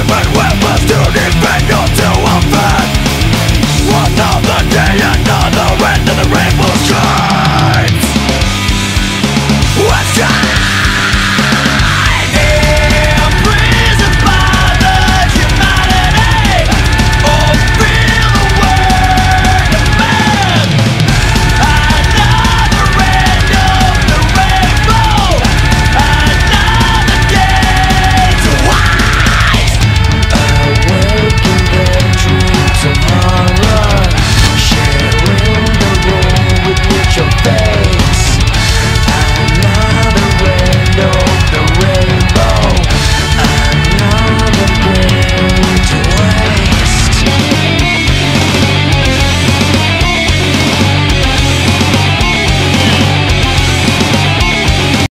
Given weapons to defend you to offend. Another day, another end of the rainbow.